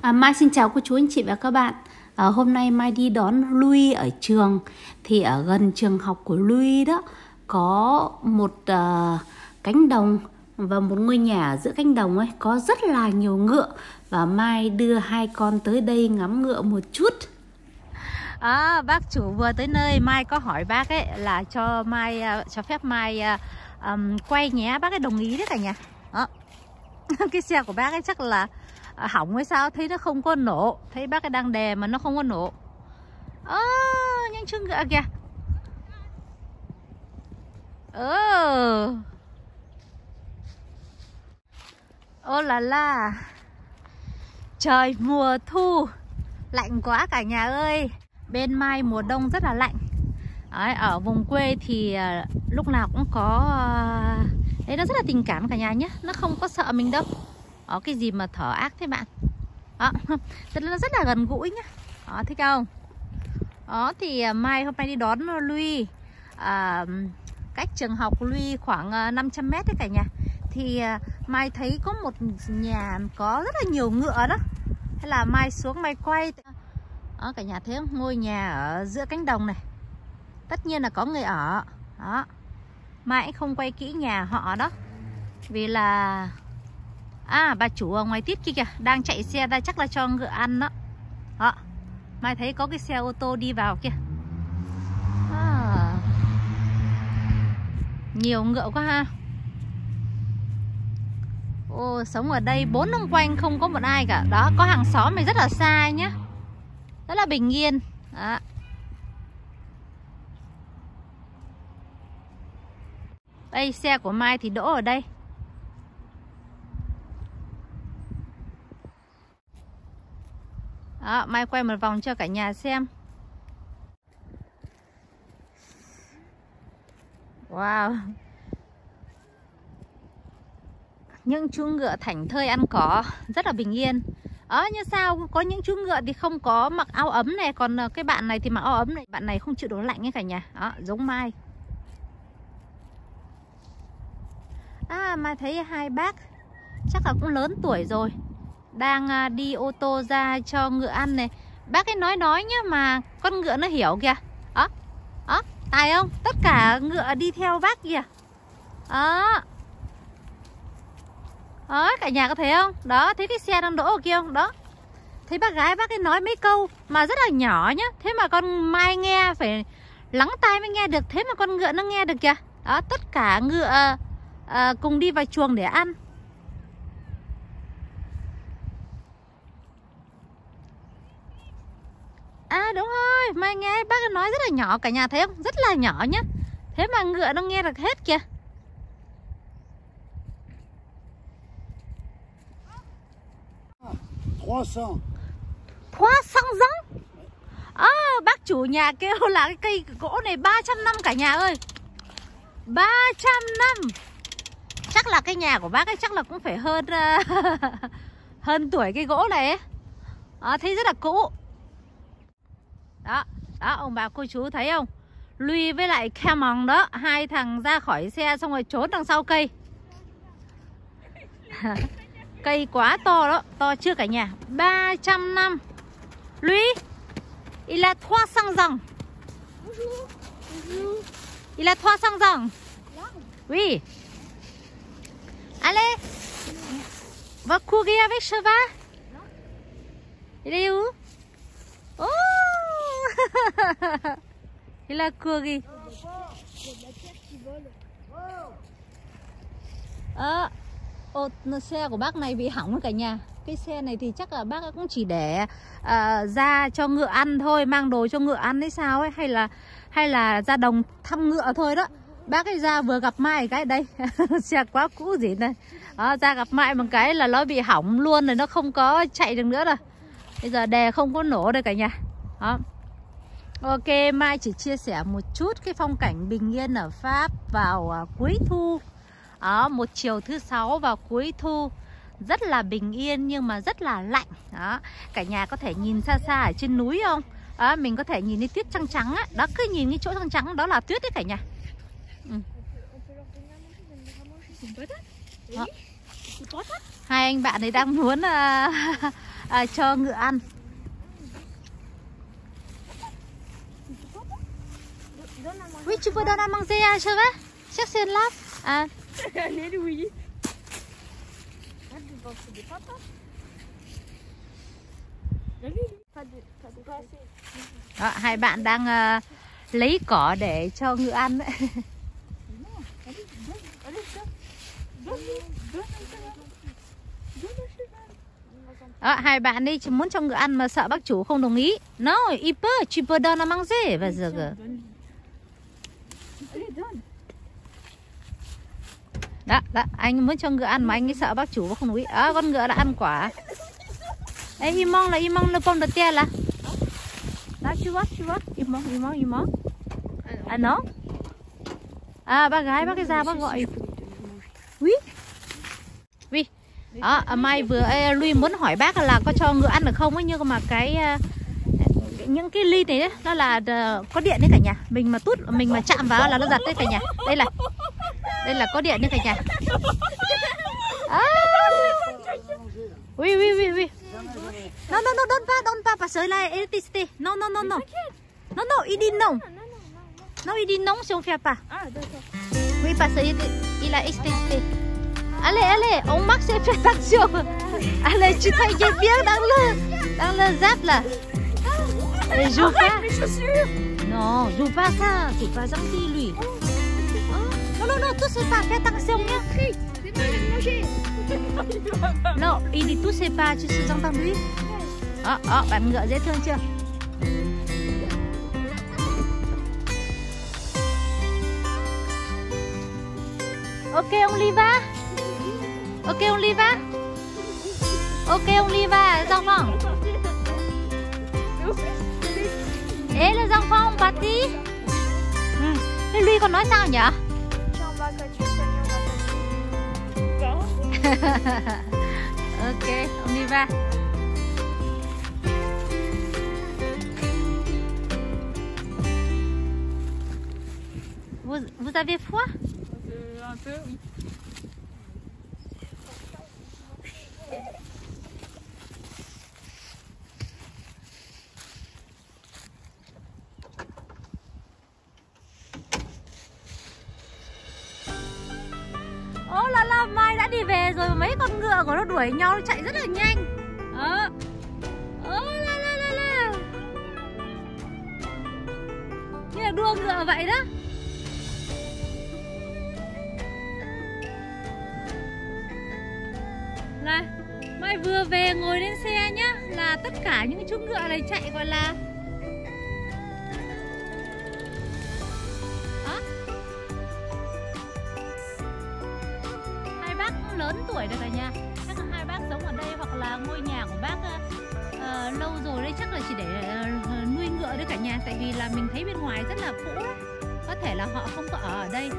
Mai xin chào cô chú anh chị và các bạn. Hôm nay Mai đi đón Louis ở trường. Thì ở gần trường học của Louis đó có một cánh đồng và một ngôi nhà ở giữa cánh đồng ấy có rất là nhiều ngựa. Và Mai đưa hai con tới đây ngắm ngựa một chút. Bác chủ vừa tới nơi, Mai có hỏi bác ấy là cho phép Mai quay nhé. Bác ấy đồng ý đấy cả nhà. Đó. Cái xe của bác ấy chắc là hỏng hay sao, thấy nó không có nổ. Thấy bác ấy đang đè mà nó không có nổ. Những chú ngựa kìa. Ô là la. Trời mùa thu lạnh quá cả nhà ơi. Bên Mai mùa đông rất là lạnh. Đấy, ở vùng quê thì lúc nào cũng có đấy, nó rất là tình cảm cả nhà nhé. Nó không có sợ mình đâu. Cái gì mà thở ác thế bạn. Đó, nó rất là gần gũi nhá. Đó, thích không? Đó thì Mai hôm nay đi đón Louis cách trường học Louis khoảng 500 mét đấy cả nhà. Thì Mai thấy có một nhà có rất là nhiều ngựa đó. Thế là Mai xuống Mai quay. Đó, cả nhà thấy không? Ngôi nhà ở giữa cánh đồng này. Tất nhiên là có người ở. Đó. Mai không quay kỹ nhà họ đó. Vì là bà chủ ở ngoài tít kia kìa, đang chạy xe ra chắc là cho ngựa ăn đó. Đó. Mai thấy có cái xe ô tô đi vào kìa. Nhiều ngựa quá ha. Sống ở đây 4 năm quanh không có một ai cả. Đó, có hàng xóm này rất là xa nhá. Rất là bình yên. Đó. Đây, xe của Mai thì đỗ ở đây. Đó, Mai quay một vòng cho cả nhà xem. Wow. Những chú ngựa thảnh thơi ăn cỏ, rất là bình yên. Như sao có những chú ngựa thì không có mặc áo ấm này, còn cái bạn này thì mặc áo ấm này. Bạn này không chịu được lạnh ấy cả nhà. Đó, giống Mai. Mai thấy hai bác chắc là cũng lớn tuổi rồi, đang đi ô tô ra cho ngựa ăn này. Bác ấy nói nhá, mà con ngựa nó hiểu kìa. Đó, tài không? Tất cả ngựa đi theo bác kìa. Đó, cả nhà có thấy không? Đó, thấy cái xe đang đỗ ở kia không? Đó, thấy bác gái bác ấy nói mấy câu mà rất là nhỏ nhá. Thế mà con Mai nghe phải lắng tai mới nghe được. Thế mà con ngựa nó nghe được kìa. Đó, tất cả ngựa cùng đi vào chuồng để ăn. Đúng rồi, Mai nghe bác ấy nói rất là nhỏ, cả nhà thấy không? Rất là nhỏ nhá. Thế mà ngựa nó nghe được hết kìa. Giống. Bác chủ nhà kêu là cái cây gỗ này 300 năm cả nhà ơi. 300 năm. Chắc là cái nhà của bác ấy chắc là cũng phải hơn hơn tuổi cái gỗ này ấy. Thấy rất là cũ. Đó, ông bà cô chú thấy không? Louis với lại Cameron đó, hai thằng ra khỏi xe xong rồi trốn đằng sau cây. Cây quá to đó, to chưa cả nhà? 300 năm. Louis, il a 300 ans. Il a 300 ans. Oui. Allez. Va courir avec cheval. Il est où? Il a couru. Xe của bác này bị hỏng cả nhà. Cái xe này thì chắc là bác cũng chỉ để ra cho ngựa ăn thôi, mang đồ cho ngựa ăn hay sao ấy, hay là ra đồng thăm ngựa thôi đó. Bác ấy ra vừa gặp Mai cái đây. Xe quá cũ gì này. Ra gặp Mai một cái là nó bị hỏng luôn rồi, nó không có chạy được nữa rồi. Bây giờ đè không có nổ đây cả nhà. Đó. Ok, Mai chỉ chia sẻ một chút cái phong cảnh bình yên ở Pháp vào cuối thu. Một chiều thứ Sáu vào cuối thu. Rất là bình yên nhưng mà rất là lạnh. Đó, cả nhà có thể nhìn xa xa ở trên núi không? Mình có thể nhìn thấy tuyết trắng trắng á. Đó, cứ nhìn cái chỗ trắng trắng đó là tuyết đấy cả nhà. Hai anh bạn ấy đang muốn cho ngựa ăn. Oui, tu peux donner à manger à cheval? Chắc c'est là. À. Đó, hai bạn đang lấy cỏ để cho ngựa ăn đấy. Đó, hai bạn đi muốn cho ngựa ăn mà sợ bác chủ không đồng ý. No, il peut, tu peux donner à manger. Và giờ đó, anh muốn cho ngựa ăn mà anh ấy sợ bác chủ không đồng ý. Con ngựa đã ăn quả. Ê, im mong le pomme de terre là. Đó, tu vois, im mong. À nó. Bác gái bác cái ra bác gọi. Oui. Đó, Mai vừa Lui muốn hỏi bác là có cho ngựa ăn được không ấy, nhưng mà những cái ly này đấy, nó là có điện đấy cả nhà. Mình mà chạm vào là nó giật đấy cả nhà. Đây là có điện đấy cả nhà. Oui. Non, donne pas, parce que là, électricité. Non. Non, il dit non. Non, il dit non si on fait pas. Oui, parce qu'il a électricité. Allez, on marche et fais attention. Allez, tu t'inquiètes bien dans le zap là. Joue pas. Non, joue pas ça. C'est pas gentil lui. Non, touche pas, fais attention nhá. Non, il dit touche pas, tu sais entendu? Bạn ngựa dễ thương chưa? Ok, on y va. Ok, on y va. Les enfants. Et les enfants, on partit. Thế lui còn nói sao nhỉ? Ok, on y va. Vous avez froid? Un peu, oui. Ô là Mai đã đi về rồi, mấy con ngựa của nó đuổi nhau, nó chạy rất là nhanh. Ô là. Như là đua ngựa vậy đó. Này, Mai vừa về ngồi lên xe nhá, là tất cả những chú ngựa này chạy gọi là hai bác cũng lớn tuổi rồi cả nhà. Chắc là hai bác sống ở đây hoặc là ngôi nhà của bác lâu rồi đây, chắc là chỉ để nuôi ngựa đấy cả nhà. Tại vì là mình thấy bên ngoài rất là cũ, có thể là họ không có ở đây.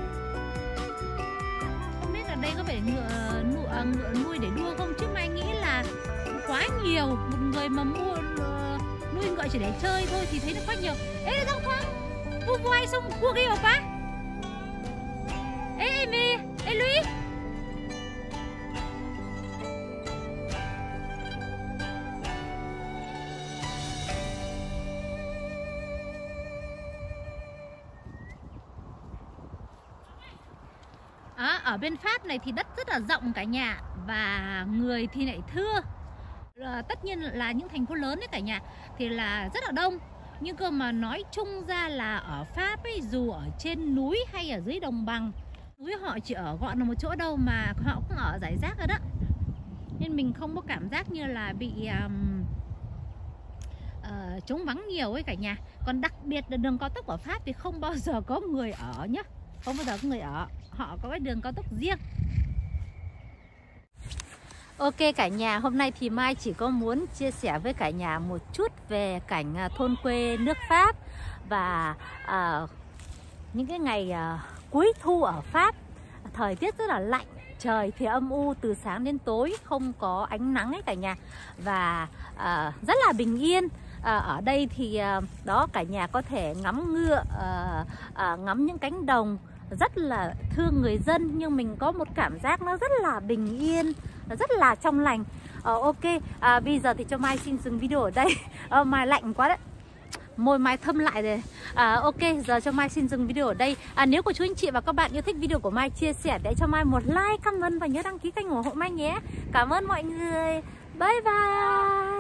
Không biết là đây có phải ngựa nuôi để đua không, chứ Mai nghĩ là quá nhiều. Một người mà nuôi ngựa chỉ để chơi thôi thì thấy nó quá nhiều. Ê Giang Phong, vous voyez son courir ou pas? Ê lui. Ở bên Pháp này thì đất rất là rộng cả nhà, và người thì lại thưa. Tất nhiên là những thành phố lớn đấy cả nhà thì là rất là đông. Nhưng cơ mà nói chung ra là ở Pháp ấy, dù ở trên núi hay ở dưới đồng bằng, núi họ chỉ ở gọn là một chỗ đâu mà họ cũng ở rải rác rồi đó. Nên mình không có cảm giác như là bị trống vắng nhiều ấy cả nhà. Còn đặc biệt là đường cao tốc ở Pháp thì không bao giờ có người ở nhá. Không bao giờ có người ở. Họ có cái đường cao tốc riêng. Ok cả nhà, hôm nay thì Mai chỉ có muốn chia sẻ với cả nhà một chút về cảnh thôn quê nước Pháp. Và những cái ngày cuối thu ở Pháp, thời tiết rất là lạnh, trời thì âm u từ sáng đến tối, không có ánh nắng ấy cả nhà. Và rất là bình yên. Ở đây thì đó cả nhà có thể ngắm ngựa, ngắm những cánh đồng, rất là thương người dân. Nhưng mình có một cảm giác nó rất là bình yên, rất là trong lành. Ok, bây giờ thì cho Mai xin dừng video ở đây. Mai lạnh quá đấy, môi Mai thâm lại rồi. Ok, giờ cho Mai xin dừng video ở đây. Nếu của chú anh chị và các bạn yêu thích video của Mai, chia sẻ để cho Mai một like, comment và nhớ đăng ký kênh ủng hộ Mai nhé. Cảm ơn mọi người. Bye bye.